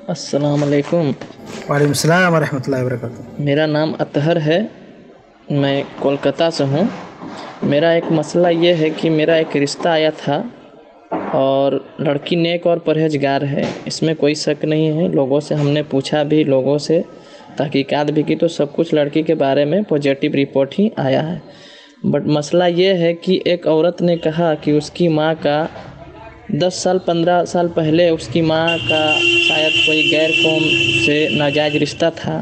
अस्सलाम वालेकुम। वालेकुम सलाम व रहमतुल्लाहि व बरकातुहू। मेरा नाम अतहर है, मैं कोलकाता से हूँ। मेरा एक मसला ये है कि मेरा एक रिश्ता आया था और लड़की नेक और परहेजगार है, इसमें कोई शक नहीं है। लोगों से हमने पूछा भी, लोगों से तहकीकात भी की, तो सब कुछ लड़की के बारे में पॉजिटिव रिपोर्ट ही आया है। बट मसला ये है कि एक औरत ने कहा कि उसकी माँ का 10 साल 15 साल पहले उसकी माँ का शायद कोई गैर कौम से नाजायज़ रिश्ता था,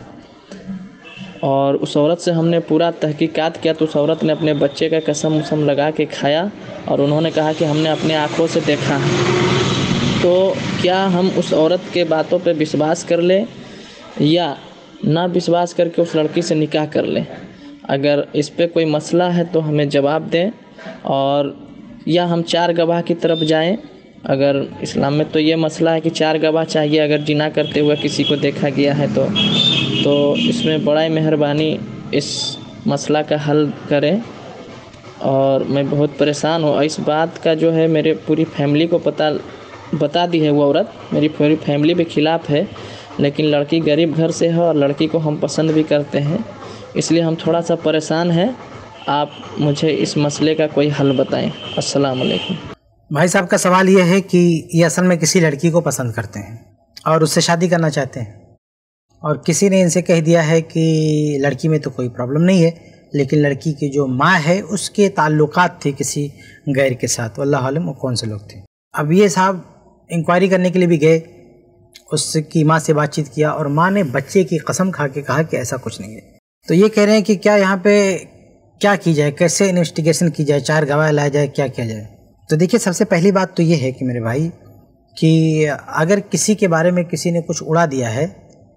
और उस औरत से हमने पूरा तहकीकात किया तो उस औरत ने अपने बच्चे का कसम उसम लगा के खाया और उन्होंने कहा कि हमने अपने आँखों से देखा है। तो क्या हम उस औरत के बातों पे विश्वास कर लें या ना विश्वास करके उस लड़की से निकाह कर लें? अगर इस पे कोई मसला है तो हमें जवाब दें, और या हम 4 गवाह की तरफ जाएं। अगर इस्लाम में तो ये मसला है कि 4 गवाह चाहिए अगर जिना करते हुए किसी को देखा गया है तो इसमें बड़ा मेहरबानी इस मसला का हल करें। और मैं बहुत परेशान हूँ इस बात का, जो है मेरे पूरी फैमिली को बता दी है वो औरत। मेरी पूरी फैमिली भी खिलाफ़ है, लेकिन लड़की गरीब घर से है और लड़की को हम पसंद भी करते हैं, इसलिए हम थोड़ा सा परेशान हैं। आप मुझे इस मसले का कोई हल बताएं। अस्सलाम वालेकुम। भाई साहब का सवाल ये है कि ये असल में किसी लड़की को पसंद करते हैं और उससे शादी करना चाहते हैं, और किसी ने इनसे कह दिया है कि लड़की में तो कोई प्रॉब्लम नहीं है, लेकिन लड़की की जो माँ है उसके ताल्लुकात थे किसी गैर के साथ, वल्लाह आलम वो कौन से लोग थे। अब ये साहब इंक्वायरी करने के लिए भी गए, उसकी माँ से बातचीत किया और माँ ने बच्चे की कसम खा के कहा कि ऐसा कुछ नहीं है। तो ये कह रहे हैं कि क्या यहाँ पे क्या की जाए, कैसे इन्वेस्टिगेशन की जाए, 4 गवाह लाया जाए, क्या किया जाए। तो देखिए, सबसे पहली बात तो ये है कि मेरे भाई कि अगर किसी के बारे में किसी ने कुछ उड़ा दिया है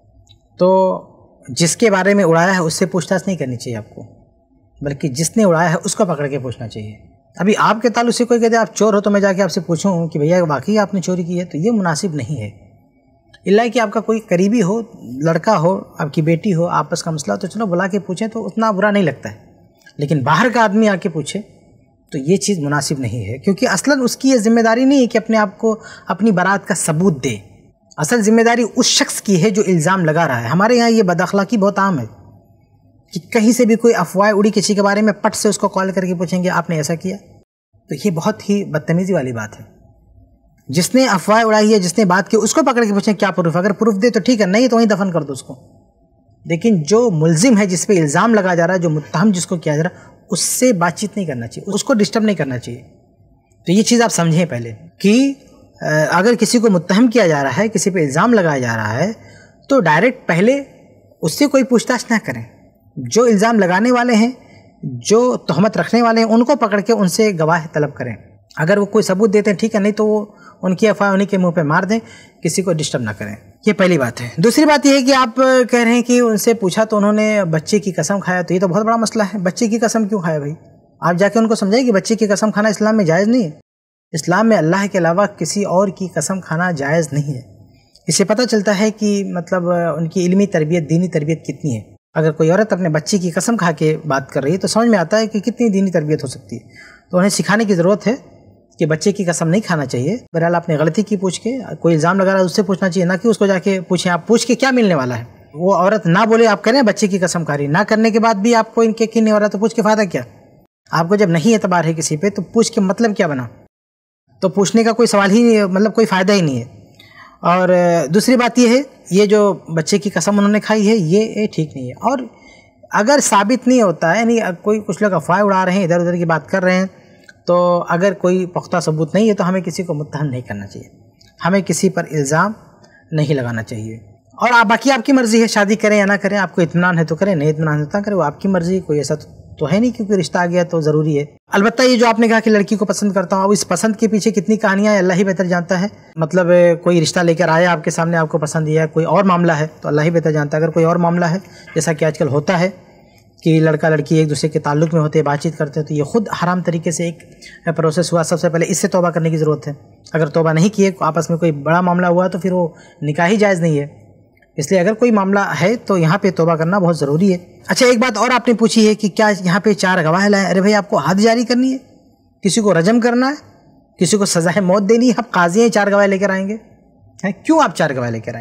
तो जिसके बारे में उड़ाया है उससे पूछताछ नहीं करनी चाहिए आपको, बल्कि जिसने उड़ाया है उसको पकड़ के पूछना चाहिए। अभी आपके ताल्लुक से कोई कहते आप चोर हो तो मैं जाके आपसे पूछूं कि भैया वाकई आपने चोरी की है, तो ये मुनासिब नहीं है। इल्ला कि आपका कोई करीबी हो, लड़का हो, आपकी बेटी हो, आपस का मसला हो तो चलो बुला के पूछें तो उतना बुरा नहीं लगता है, लेकिन बाहर का आदमी आके पूछे तो ये चीज़ मुनासिब नहीं है, क्योंकि असलन उसकी ये जिम्मेदारी नहीं है कि अपने आप को अपनी बारात का सबूत दे। असल जिम्मेदारी उस शख्स की है जो इल्ज़ाम लगा रहा है। हमारे यहाँ ये बदअखलाकी बहुत आम है कि कहीं से भी कोई अफवाह उड़ी किसी के बारे में, पट से उसको कॉल करके पूछेंगे आपने ऐसा किया, तो ये बहुत ही बदतमीज़ी वाली बात है। जिसने अफवाह उड़ाई है, जिसने बात की, उसको पकड़ के पूछें क्या प्रूफ, अगर प्रूफ दे तो ठीक है, नहीं तो वहीं दफन कर दो उसको। लेकिन जो मुल्जिम है, जिस पे इल्ज़ाम लगाया जा रहा है, जो मुत्तहम जिसको किया जा रहा है, उससे बातचीत नहीं करना चाहिए, उसको डिस्टर्ब नहीं करना चाहिए। तो ये चीज़ आप समझें पहले कि अगर किसी को मुत्तहम किया जा रहा है, किसी पे इल्ज़ाम लगाया जा रहा है, तो डायरेक्ट पहले उससे कोई पूछताछ ना करें। जो इल्ज़ाम लगाने वाले हैं, जो तहमत रखने वाले हैं, उनको पकड़ के उनसे गवाह तलब करें। अगर वो कोई सबूत देते हैं ठीक है, नहीं तो वो उनकी अफवाह उन्हीं के मुंह पे मार दें, किसी को डिस्टर्ब ना करें। ये पहली बात है। दूसरी बात ये है कि आप कह रहे हैं कि उनसे पूछा तो उन्होंने बच्चे की कसम खाया, तो ये तो बहुत बड़ा मसला है। बच्चे की कसम क्यों खाया भाई? आप जाके उनको समझाइए कि बच्चे की कसम खाना इस्लाम में जायज़ नहीं है। इस्लाम में अल्लाह के अलावा किसी और की कसम खाना जायज़ नहीं है। इससे पता चलता है कि मतलब उनकी इल्मी तरबियत, दीनी तरबियत कितनी है। अगर कोई औरत अपने बच्चे की कसम खा के बात कर रही है तो समझ में आता है कि कितनी दीनी तरबियत हो सकती है। तो उन्हें सिखाने की ज़रूरत है कि बच्चे की कसम नहीं खाना चाहिए। बहरहाल आपने गलती की, पूछ के कोई इल्ज़ाम लगा रहा है उससे पूछना चाहिए, ना कि उसको जाके पूछें। आप पूछ के क्या मिलने वाला है? वो औरत ना बोले, आप करें बच्चे की कसम खा रही, ना करने के बाद भी आपको इनके यकीन नहीं हो रहा, तो पूछ के फ़ायदा क्या? आपको जब नहीं एतबार है किसी पे तो पूछ के मतलब क्या बना? तो पूछने का कोई सवाल ही नहीं, मतलब कोई फ़ायदा ही नहीं है। और दूसरी बात ये है, ये जो बच्चे की कसम उन्होंने खाई है ये ठीक नहीं है। और अगर साबित नहीं होता है, यानी कोई कुछ लोग अफवाह उड़ा रहे हैं, इधर उधर की बात कर रहे हैं, तो अगर कोई पुख्ता सबूत नहीं है तो हमें किसी को मुत्तहम नहीं करना चाहिए, हमें किसी पर इल्ज़ाम नहीं लगाना चाहिए। और आप बाकी आपकी मर्ज़ी है, शादी करें या ना करें, आपको इत्मीनान है तो करें, नहीं इत्मीनान है तो ना करें, वो आपकी मर्ज़ी। कोई ऐसा तो है नहीं क्योंकि रिश्ता आ गया तो ज़रूरी है। अलबत्ता ये जो आपने कहा कि लड़की को पसंद करता हूँ, अब इस पसंद के पीछे कितनी कहानियाँ है अल्लाह ही बेहतर जानता है। मतलब कोई रिश्ता लेकर आया आपके सामने, आपको पसंद दिया, कोई और मामला है तो अल्लाह ही बेहतर जानता है। अगर कोई और मामला है, जैसा कि आजकल होता है कि लड़का लड़की एक दूसरे के ताल्लुक़ में होते हैं, बातचीत करते हैं, तो ये ख़ुद हराम तरीके से एक प्रोसेस हुआ। सबसे पहले इससे तौबा करने की ज़रूरत है। अगर तौबा नहीं किए, आपस में कोई बड़ा मामला हुआ तो फिर वो निकाह ही जायज़ नहीं है। इसलिए अगर कोई मामला है तो यहाँ पे तौबा करना बहुत ज़रूरी है। अच्छा, एक बात और आपने पूछी है कि क्या यहाँ पे 4 गवाह लाए। अरे भाई, आपको हद जारी करनी है, किसी को रजम करना है, किसी को सज़ाए मौत देनी है, आप काज़ी हैं 4 गवाह लेकर आएंगे? हैं क्यों आप 4 गवाह लेकर आएंगे?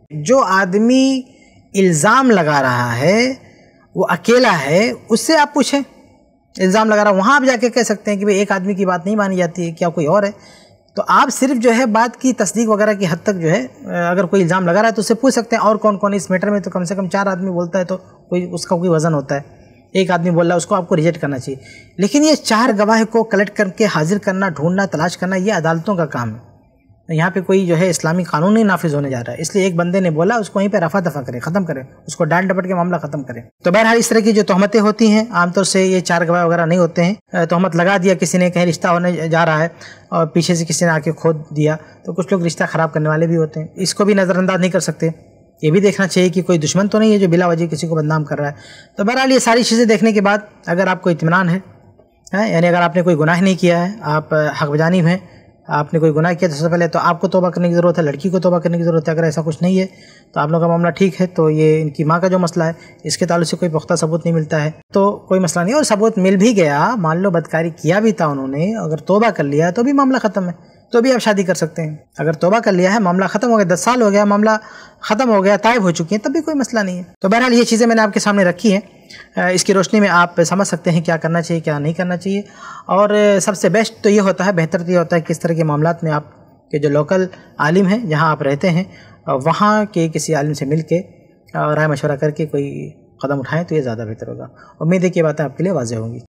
جو آدمی الزام لگا رہا ہے وہ اکیلا ہے، اس سے آپ پوچھیں، الزام لگا رہا، وہاں آپ جا کے کہہ سکتے ہیں کہ ایک آدمی کی بات نہیں مانی جاتی ہے، کیا کوئی اور ہے؟ تو آپ صرف جو ہے بات کی تصدیق وغیرہ کی حد تک جو ہے اگر کوئی الزام لگا رہا ہے تو اس سے پوچھ سکتے ہیں اور کون کون اس میٹر میں، تو کم سے کم 4 آدمی بولتا ہے تو کوئی اس کا کوئی وزن ہوتا ہے، ایک آدمی بول رہا ہے اس کو آپ کو ریجیکٹ کرنا چاہیے. لیکن یہ 4 گواہ کو کلیکٹ کر کے حاضر کرنا، ڈھونڈنا، تلاش کرنا، یہ عدالتوں کا کام ہے. یہاں پہ کوئی جو ہے اسلامی قانون نہیں نافذ ہونے جا رہا ہے، اس لیے ایک بندے نے بولا اس کو وہیں پہ رفع دفع کرے، ختم کرے، اس کو ڈانٹ ڈپٹ کے معاملہ ختم کرے. تو بہرحال اس طرح کی جو تہمتیں ہوتی ہیں عام طور سے یہ 4 گواہ وغیرہ نہیں ہوتے ہیں. تہمت لگا دیا کسی نے، کہیں رشتہ ہونے جا رہا ہے اور پیچھے سے کسی نے آ کے کھود دیا، تو کچھ لوگ رشتہ خراب کرنے والے بھی ہوتے ہیں، اس کو بھی نظر انداز نہیں کر سکتے. یہ بھی دیکھنا چاہیے کہ کوئی دشمن تو نہیں ہے جو بلا وجہ کسی کو بدنام کر رہا ہے. تو بہرحال یہ ساری چیزیں دیکھنے کے بعد اگر آپ کو اطمینان ہے، یعنی اگر آپ نے کوئی گناہ نہیں کیا ہے، آپ حق بجانب ہیں، آپ نے کوئی گناہ کیا تو سب سے پہلے تو آپ کو توبہ کرنے کی ضرورت ہے، لڑکی کو توبہ کرنے کی ضرورت ہے. اگر ایسا کچھ نہیں ہے تو آپ لوگوں کا معاملہ ٹھیک ہے. تو یہ ان کی ماں کا جو مسئلہ ہے اس کے تعلق سے کوئی پختہ ثبوت نہیں ملتا ہے تو کوئی مسئلہ نہیں. اور ثبوت مل بھی گیا، مان لو بدکاری کیا بھی تھا انہوں نے، اگر توبہ کر لیا تو بھی معاملہ ختم ہے، تو بھی آپ شادی کر سکتے ہیں. اگر توبہ کر لیا ہے، معاملہ ختم ہو گیا، 10 سال ہو گیا، معاملہ ختم ہو گیا، تائب ہو چکی ہیں، تب بھی کوئی مسئلہ نہیں ہے. تو بہرحال یہ چیزیں میں نے آپ کے سامنے رکھی ہیں، اس کی روشنی میں آپ سمجھ سکتے ہیں کیا کرنا چاہیے کیا نہیں کرنا چاہیے. اور سب سے بیسٹ تو یہ ہوتا ہے، بہتر تو یہ ہوتا ہے کہ اس طرح کے معاملات میں آپ کے جو لوکل عالم ہیں جہاں آپ رہتے ہیں وہاں کے کسی عالم سے مل کے رائے مشورہ کر کے کوئی قدم اٹھائیں تو یہ زیادہ بہتر ہوگا. امید ہے کہ یہ باتیں آپ کے لیے واضح ہوں گی.